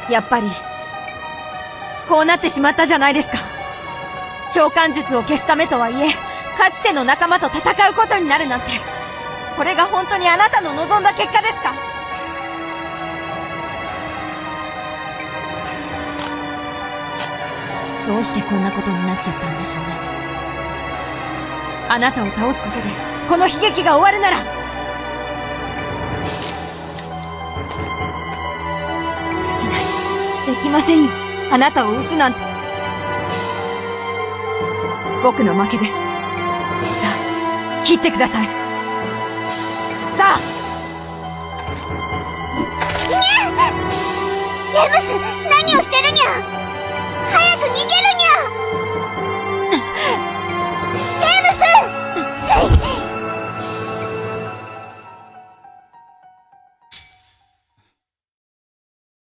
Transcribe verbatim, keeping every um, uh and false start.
やっぱりこうなってしまったじゃないですか。召喚術を消すためとはいえ、かつての仲間と戦うことになるなんて、これが本当にあなたの望んだ結果ですか？どうしてこんなことになっちゃったんでしょうね。あなたを倒すことでこの悲劇が終わるなら、できない、できませんよ。あなたを撃つなんて。僕の負けです。さあ、切ってください。さあ。 にゃ！レムス、何をしてるにゃ！